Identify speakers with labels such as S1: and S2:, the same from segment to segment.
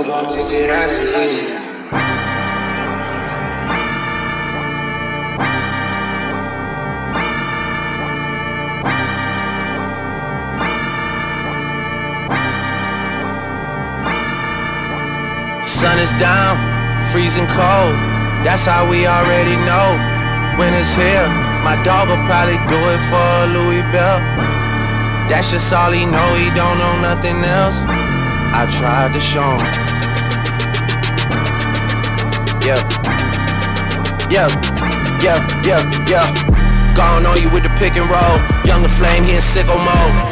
S1: hope I make it out of here.
S2: Sun is down, freezing cold. That's how we already know. Winter's here, my dog will probably do it for Louis Bell. That's just all he know, he don't know nothing else. I tried to show him. Yeah. Gone on you with the pick and roll. Younger flame, he in sicko mode.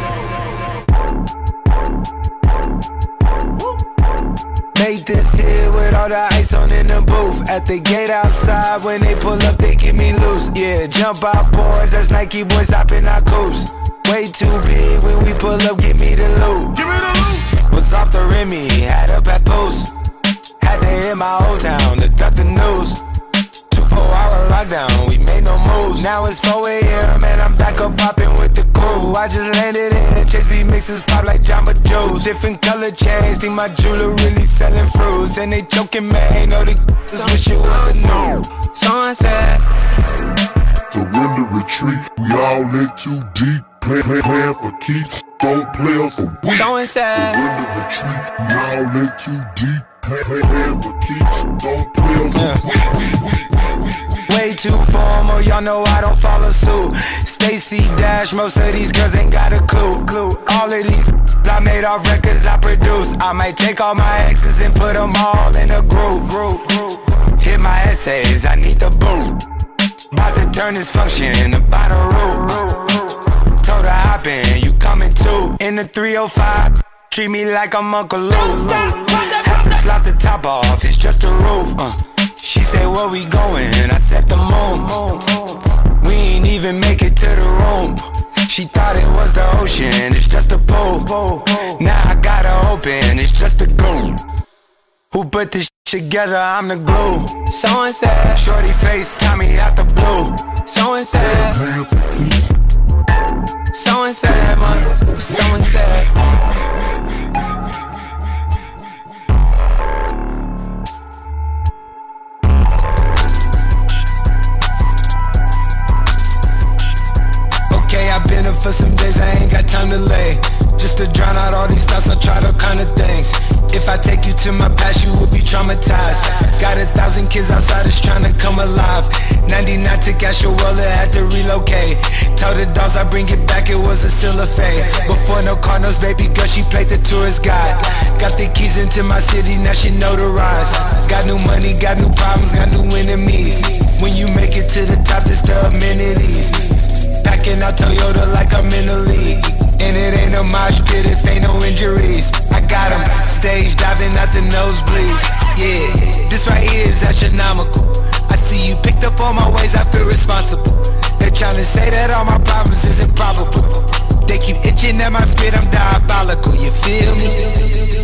S3: Made this here with all the ice on in the booth. At the gate outside, when they pull up, they get me loose. Yeah, jump out boys, that's Nike boys hopping our coops. Way too big, when we pull up, give me the loot. Give me the loot. Was off the Remy, had up at Boost. Had to hit my old town to duck the news. 24-hour lockdown, we made no moves. Now it's 4 a.m. and I'm back up popping with the crew. I just landed in, Chase B mixes pop like Jamba Juice. Different color chains, think my jeweler really selling fruits. And they joking, man, know they just wish it was a new. Sunset.
S4: Surrender, retreat, we all in too deep. Playing for keeps, don't play us for weak. Surrender, retreat, we all in too deep. Playing for keeps, don't play us for weak.
S3: Way too formal, y'all know I don't follow suit. Stacy Dash, most of these girls ain't got a clue. All of these I made off records I produce. I might take all my exes and put them all in a group. Hit my essays, I need the boot. About to turn this function into Bonnaroo. Told her hop in, you coming too. In the 305, treat me like I'm Uncle Lou. Have to slap the top off, it's just a roof. She said, where we going? I said the moon. We ain't even make it to the room. She thought it was the ocean, it's just a pool. Now I gotta open, it's just a glue. Who put this shit together? I'm the glue. So and said, shorty face, Tommy out the blue. So and said, so and said, so and said. I've been up for some days, I ain't got time to lay. Just to drown out all these thoughts, I tried all kind of things. If I take you to my past, you will be traumatized. Got 1,000 kids outside that's trying to come alive. 99 took out your wallet, had to relocate. Told the dogs I bring it back, it was a still a fade. Before no Cardinals, baby girl, she played the tourist guide. Got the keys into my city, now she notarized. Got new money, got new problems, got new enemies. When you make it to the top, it's the amenities. Packing out Toyota like I'm in the league. And it ain't a mosh pit if ain't no injuries. I got them stage diving out the nosebleeds. Yeah, this right here is astronomical. I see you picked up on my ways, I feel responsible. They're trying to say that all my problems is improbable. They keep itching at my spit, I'm diabolical, you feel me?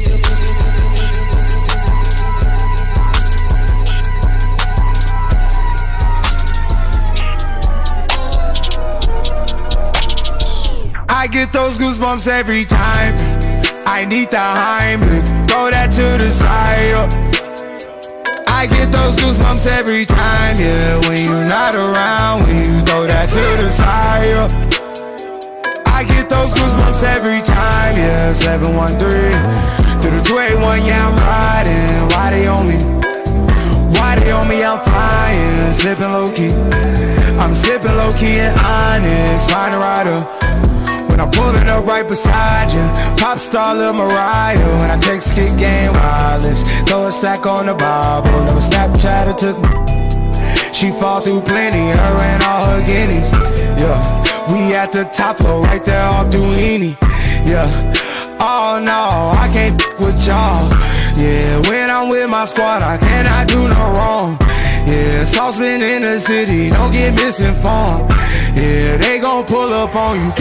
S3: I get those goosebumps every time. I need the Heimlich, throw that to the side. I get those goosebumps every time, yeah. When you're not around, when you throw that to the side. I get those goosebumps every time, yeah. 713 to the 281, yeah, I'm riding. Why they on me? Why they on me? I'm flying, sipping low key. I'm sipping low key in Onyx, KartRider. When I'm pulling up right beside you, pop star Lil Mariah. When I text kick game wireless, throw a stack on the Bible. Never Snapchat or took me. She fall through plenty, her and all her guineas. Yeah, we at the top floor, right there off Duini. Yeah, oh no, I can't with y'all. Yeah, when I'm with my squad, I cannot do no wrong. Yeah, saucepan in the city, don't get misinformed. Yeah, they gon' pull up on you.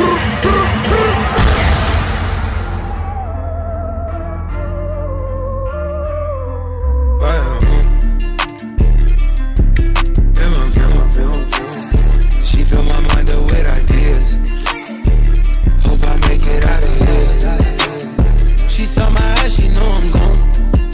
S3: She fill my mind up with ideas. Hope I make it out of here. She saw my eyes, she know I'm gone.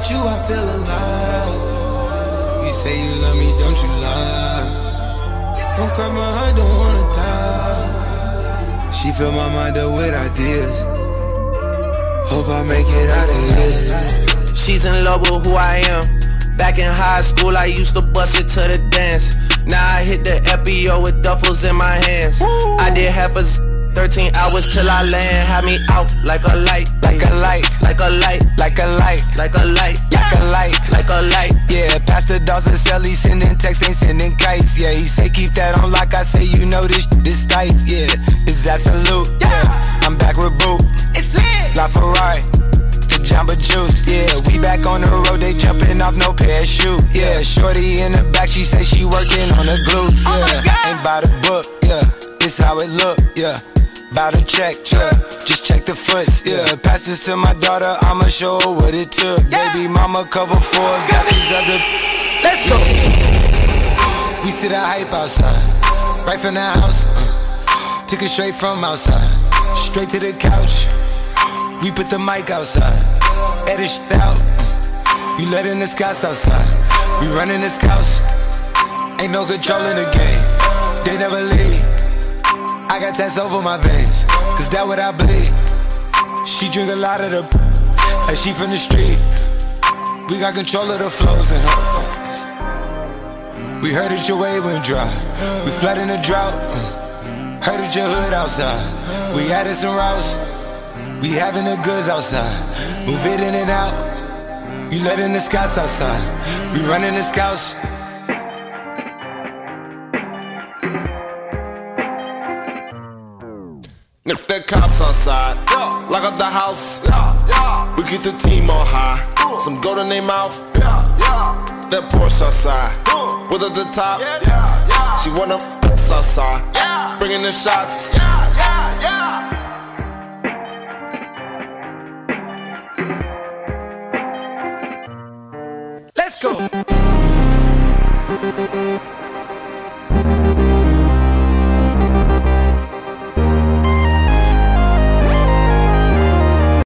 S3: with you, I feel alive. You say you love me, don't you lie? Don't cry, my heart don't wanna die. She fill my mind up with ideas. Hope I make it out of here.
S2: She's in love with who I am. Back in high school, I used to bust it to the dance. Now I hit the FBO with duffels in my hands. Woo. I did half a 13 hours till I land. Had me out like a light,
S3: like a light,
S2: like a light,
S3: like a light,
S2: like a light,
S3: like a light,
S2: like a light.
S3: Yeah, Pastor Dawson sell, he sending texts, ain't sending kites. Yeah, he say keep that on like I say, you know this tight. Yeah, it's absolute. Yeah, I'm back with Boo. It's lit. La Ferrari. Jamba Juice, yeah, we back on the road, they jumping off no parachute, yeah, shorty in the back, she say she working on the glutes, yeah, ain't by the book, yeah, this how it look, yeah, bout to check, yeah, just check the foots, yeah, pass this to my daughter, I'ma show her what it took, baby mama cover Forbes, got these other, let's go, we sit at hype outside, right from the house, took it straight from outside, straight to the couch. We put the mic outside, edit shit out. You letting the scouts outside. We running the scouts. Ain't no control in the game. They never leave. I got tats over my veins, cause that what I bleed. She drink a lot of the like she from the street. We got control of the flows in her. We heard that your wave went dry. We flooding the drought. Heard that your hood outside. We added some routes. We having the goods outside, move it in and out. You letting the scouts outside, we running the scouts.
S5: The cops outside, lock up the house. We keep the team on high, some gold in their mouth. That Porsche outside, with at the top. She wanna outside, bringing the shots.
S3: Let's go.